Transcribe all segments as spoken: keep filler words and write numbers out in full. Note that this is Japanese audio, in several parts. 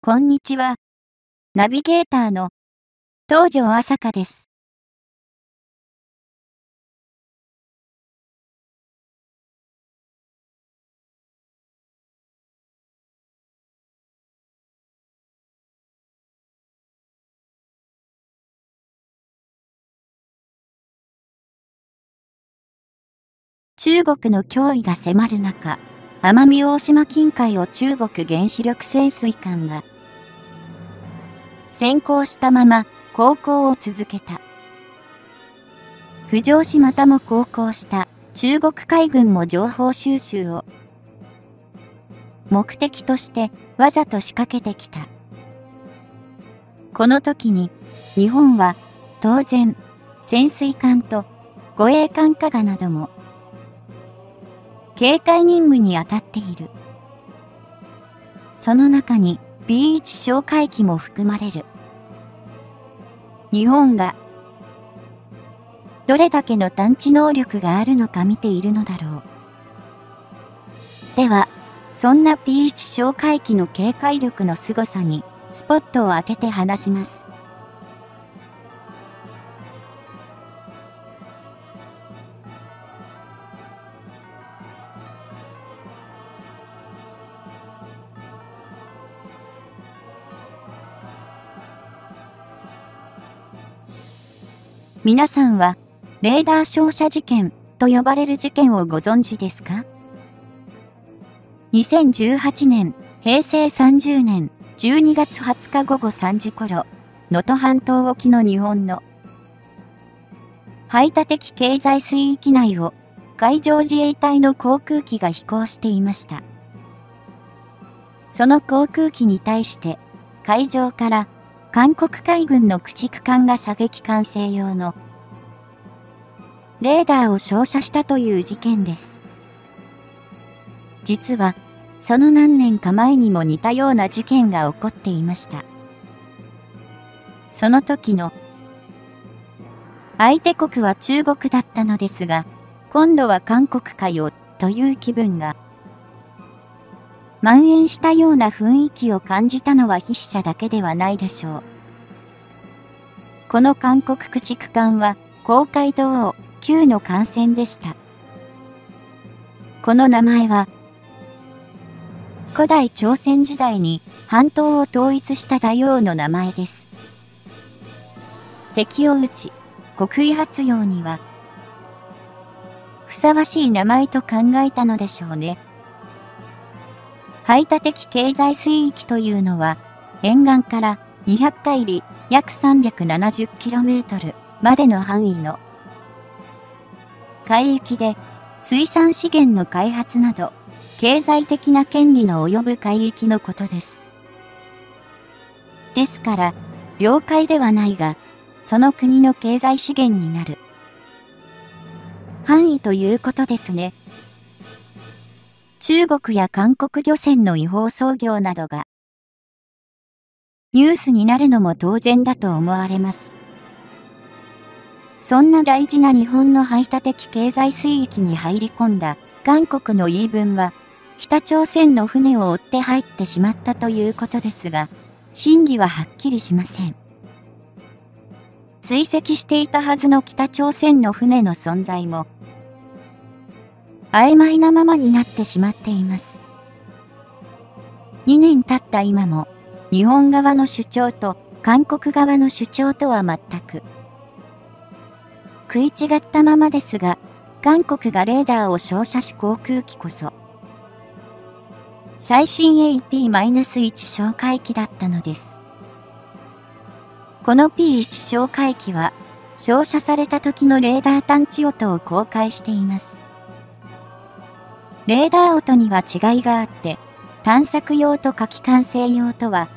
こんにちは。ナビゲーターの東條朝香です。中国の脅威が迫る中、奄美大島近海を中国原子力潜水艦が先行したまま航行を続けた。浮上しまたも航行した中国海軍も情報収集を目的としてわざと仕掛けてきた。この時に日本は当然潜水艦と護衛艦加賀なども警戒任務に当たっている。その中に ビーワン 哨戒機も含まれる。日本がどれだけの探知能力があるのか見ているのだろう。では、そんな ビーワン 哨戒機の警戒力の凄さにスポットを当てて話します。皆さんは、レーダー照射事件と呼ばれる事件をご存知ですか？にせんじゅうはちねん、へいせいさんじゅうねんじゅうにがつはつかごごさんじ頃、能登半島沖の日本の排他的経済水域内を海上自衛隊の航空機が飛行していました。その航空機に対して海上から韓国海軍の駆逐艦が射撃管制用のレーダーを照射したという事件です。実は、その何年か前にも似たような事件が起こっていました。その時の相手国は中国だったのですが、今度は韓国かよという気分が蔓延したような雰囲気を感じたのは筆者だけではないでしょう。この韓国駆逐艦は黄海道旧の艦船でした。この名前は古代朝鮮時代に半島を統一した大王の名前です。敵を討ち国威発揚にはふさわしい名前と考えたのでしょうね。排他的経済水域というのは、沿岸からにひゃくかいり約 さんびゃくななじゅっキロメートル までの範囲の海域で水産資源の開発など、経済的な権利の及ぶ海域のことです。ですから、領海ではないが、その国の経済資源になる範囲ということですね。中国や韓国漁船の違法操業などがニュースになるのも当然だと思われます。そんな大事な日本の排他的経済水域に入り込んだ韓国の言い分は、北朝鮮の船を追って入ってしまったということですが、真偽ははっきりしません。追跡していたはずの北朝鮮の船の存在も、曖昧なままになってしまっています。にねん経った今も、日本側の主張と韓国側の主張とは全く食い違ったままですが、韓国がレーダーを照射し航空機こそ、最新 エーピーワン 哨戒機だったのです。この ビーワン 哨戒機は、照射された時のレーダー探知音を公開しています。レーダー音には違いがあって、探索用と火器管制用とは、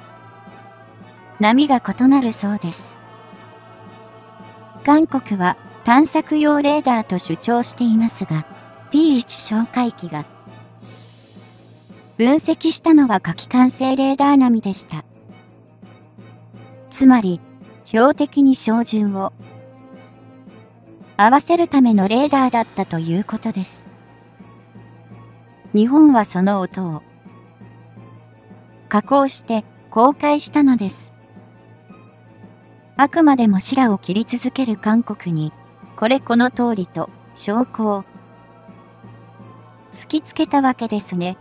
波が異なるそうです。韓国は探索用レーダーと主張していますが、ビーワン 哨戒機が分析したのは火器管制レーダー並みでした。つまり、標的に照準を合わせるためのレーダーだったということです。日本はその音を加工して公開したのです。あくまでもシラを切り続ける韓国に、これこの通りと証拠を突きつけたわけですね。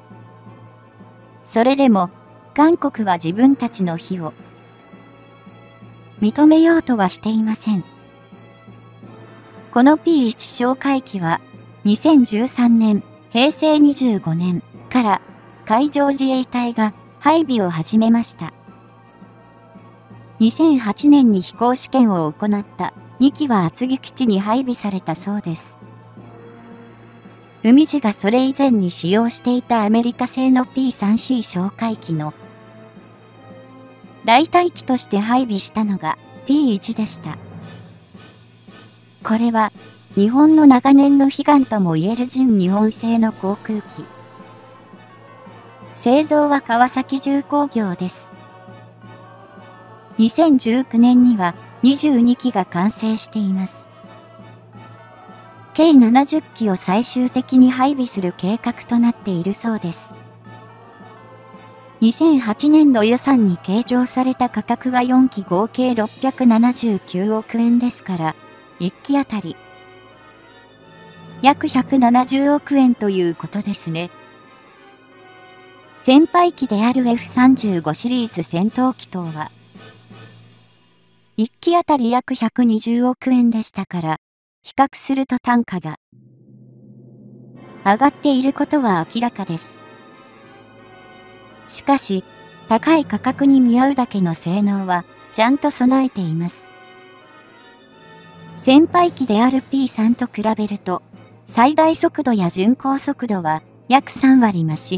それでも、韓国は自分たちの非を認めようとはしていません。この ピーワン 哨戒機は、にせんじゅうさんねん、へいせいにじゅうごねんから海上自衛隊が配備を始めました。にせんはちねんに飛行試験を行ったにきは厚木基地に配備されたそうです。海自がそれ以前に使用していたアメリカ製の ピースリーシー 哨戒機の代替機として配備したのが ピーワン でした。これは日本の長年の悲願ともいえる純日本製の航空機。製造は川崎重工業です。にせんじゅうきゅうねんにはにじゅうにきが完成しています。計ななじゅっきを最終的に配備する計画となっているそうです。にせんはちねん度予算に計上された価格はよんき合計ろっぴゃくななじゅうきゅうおくえんですから、いっきあたり約ひゃくななじゅうおくえんということですね。先輩機である エフさんじゅうご シリーズ戦闘機等は、いっきあたり約ひゃくにじゅうおくえんでしたから、比較すると単価が上がっていることは明らかです。しかし、高い価格に見合うだけの性能はちゃんと備えています。先輩機である ピースリー と比べると、最大速度や巡航速度は約さんわり増し、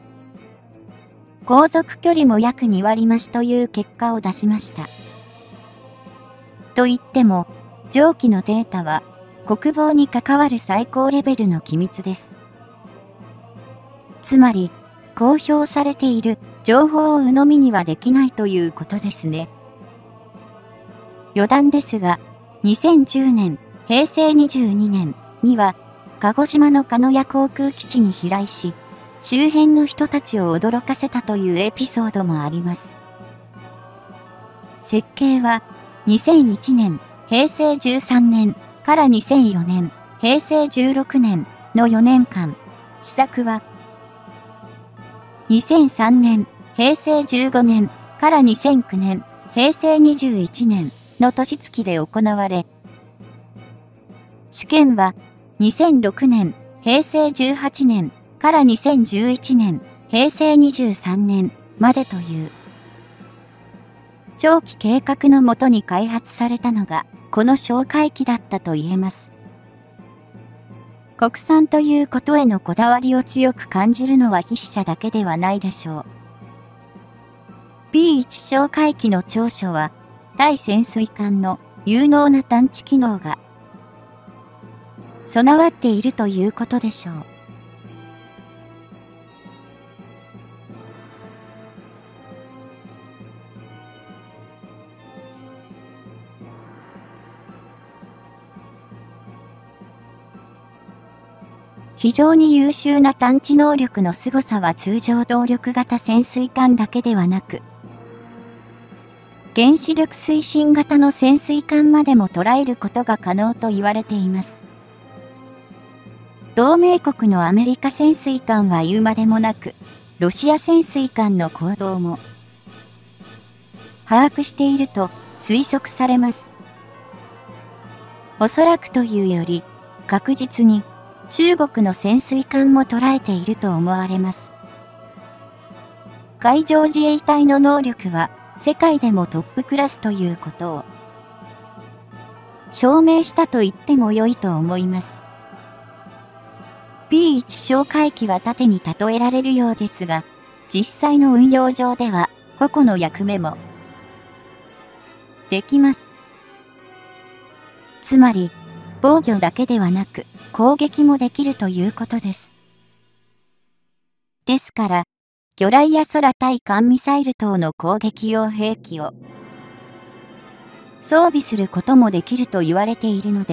航続距離も約にわり増しという結果を出しました。と言っても、上記のデータは国防に関わる最高レベルの機密です。つまり、公表されている情報を鵜呑みにはできないということですね。余談ですが、にせんじゅうねん、へいせいにじゅうにねんには、鹿児島の鹿屋航空基地に飛来し、周辺の人たちを驚かせたというエピソードもあります。設計は、にせんいちねん、へいせいじゅうさんねんからにせんよねん、へいせいじゅうろくねんのよねんかん、試作は、にせんさんねん、へいせいじゅうごねんからにせんきゅうねん、へいせいにじゅういちねんの年月で行われ、試験はにせんろくねん、へいせいじゅうはちねんからにせんじゅういちねん、へいせいにじゅうさんねんまでという、長期計画のもとに開発されたのが、この哨戒機だったと言えます。国産ということへのこだわりを強く感じるのは筆者だけではないでしょう。ピーワン 哨戒機の長所は、対潜水艦の有能な探知機能が備わっているということでしょう。非常に優秀な探知能力の凄さは通常動力型潜水艦だけではなく、原子力推進型の潜水艦までも捉えることが可能と言われています。同盟国のアメリカ潜水艦は言うまでもなく、ロシア潜水艦の行動も把握していると推測されます。おそらくというより、確実に中国の潜水艦も捉えていると思われます。海上自衛隊の能力は世界でもトップクラスということを証明したと言っても良いと思います。ピーワン 哨戒機は盾に例えられるようですが、実際の運用上では矛の役目もできます。つまり、防御だけではなく攻撃もできるということです。ですから、魚雷や空対艦ミサイル等の攻撃用兵器を装備することもできると言われているのです。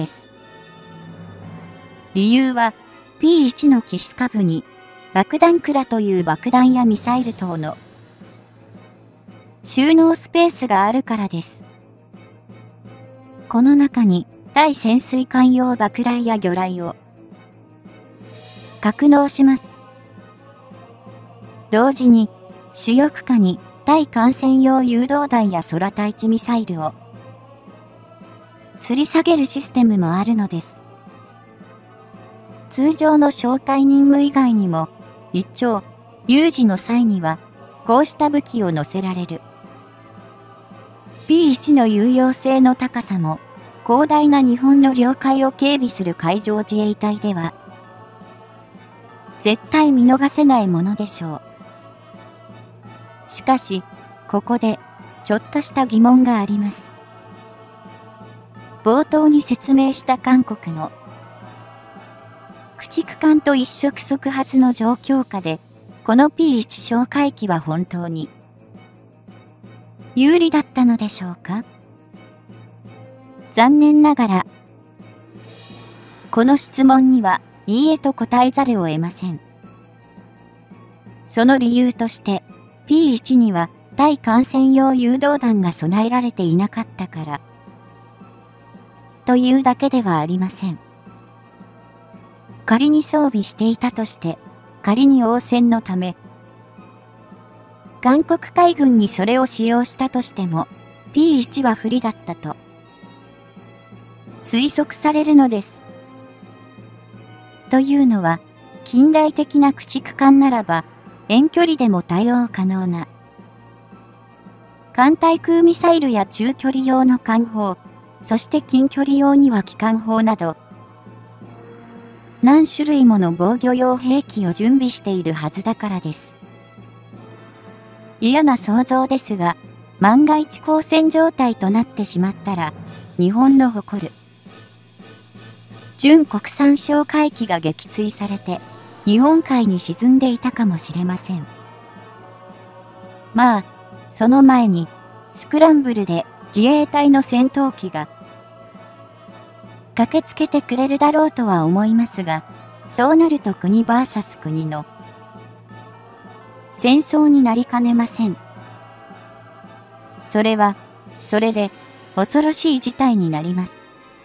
理由は、ピーワン の機首下部に爆弾倉という爆弾やミサイル等の収納スペースがあるからです。この中に対潜水艦用爆雷や魚雷を格納します。同時に主翼下に対艦船用誘導弾や空対地ミサイルを吊り下げるシステムもあるのです。通常の哨戒任務以外にも、一丁、有事の際には、こうした武器を載せられる。ビーワン の有用性の高さも、広大な日本の領海を警備する海上自衛隊では、絶対見逃せないものでしょう。しかし、ここで、ちょっとした疑問があります。冒頭に説明した韓国の、駆逐艦と一触即発の状況下で、この ビーワン 哨戒機は本当に有利だったのでしょうか？残念ながら、この質問には、いいえと答えざるを得ません。その理由として、ビーワン には対艦船用誘導弾が備えられていなかったから、というだけではありません。仮に装備していたとして、仮に応戦のため、韓国海軍にそれを使用したとしても、ビーワン は不利だったと推測されるのです。というのは、近代的な駆逐艦ならば、遠距離でも対応可能な、艦対空ミサイルや中距離用の艦砲、そして近距離用には機関砲など、何種類もの防御用兵器を準備しているはずだからです。嫌な想像ですが、万が一交戦状態となってしまったら、日本の誇る純国産哨戒機が撃墜されて、日本海に沈んでいたかもしれません。まあ、その前に、スクランブルで自衛隊の戦闘機が、駆けつけてくれるだろうとは思いますが、そうなると国 ブイエス 国の戦争になりかねません。それは、それで恐ろしい事態になります。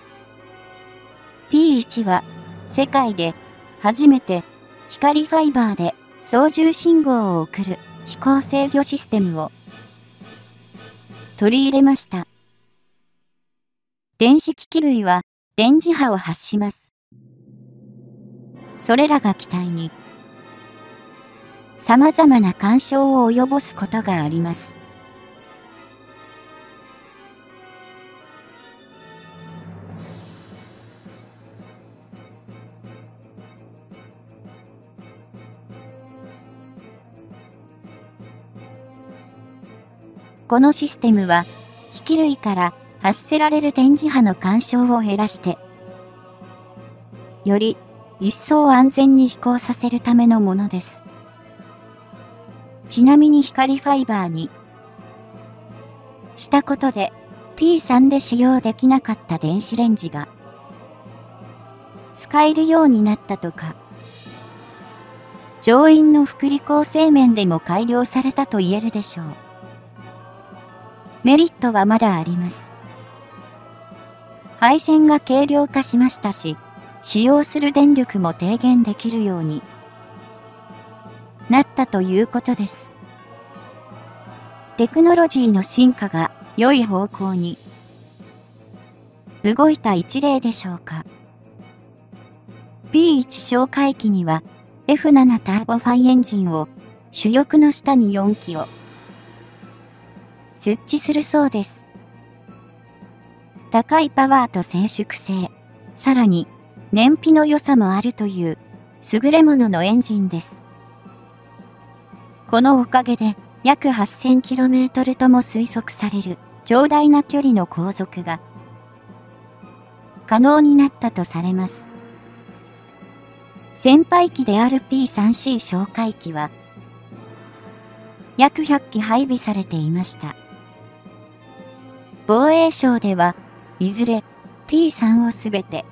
ビーワン は世界で初めて光ファイバーで操縦信号を送る飛行制御システムを取り入れました。電子機器類は電磁波を発します。それらが機体に様々な干渉を及ぼすことがあります。このシステムは機器類から発せられる電磁波の干渉を減らして、より一層安全に飛行させるためのものです。ちなみに光ファイバーにしたことで ピースリー で使用できなかった電子レンジが使えるようになったとか、乗員の福利厚生面でも改良されたと言えるでしょう。メリットはまだあります。配線が軽量化しましたし、使用する電力も低減できるようになったということです。テクノロジーの進化が良い方向に動いた一例でしょうか。ビーワン 哨戒機には エフセブン ターボファイエンジンを主翼の下によんきを設置するそうです。高いパワーと静粛性、さらに燃費の良さもあるという優れもののエンジンです。このおかげで約 はっせんキロメートル とも推測される長大な距離の航続が可能になったとされます。先輩機である ピースリーシー 哨戒機は約ひゃっき配備されていました。防衛省ではいずれ ピースリー をすべて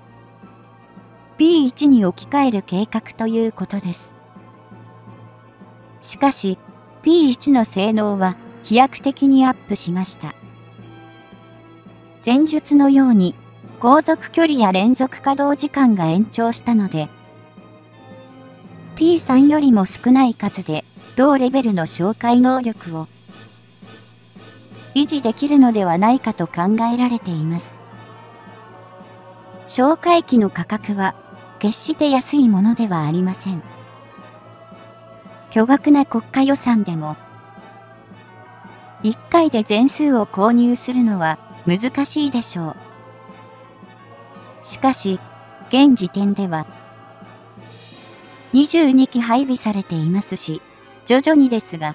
ビーワン に置き換える計画ということです。しかし ビーワン の性能は飛躍的にアップしました。前述のように、航続距離や連続稼働時間が延長したので、ピースリー よりも少ない数で同レベルの哨戒能力を維持できるのではないかと考えられています。哨戒機の価格は決して安いものではありません。巨額な国家予算でも、いっかいで全数を購入するのは難しいでしょう。しかし、現時点では、にじゅうにき配備されていますし、徐々にですが、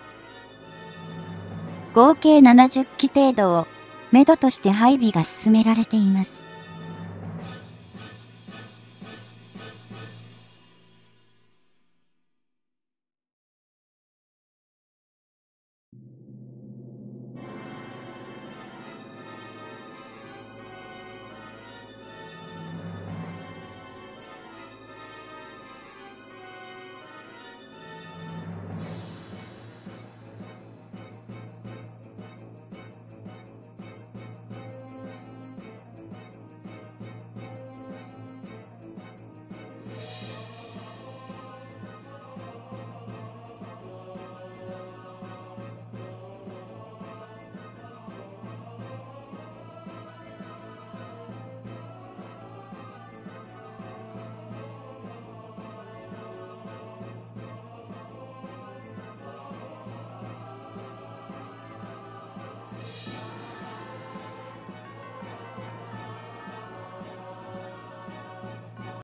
合計ななじゅっき程度を、めどとして配備が進められています。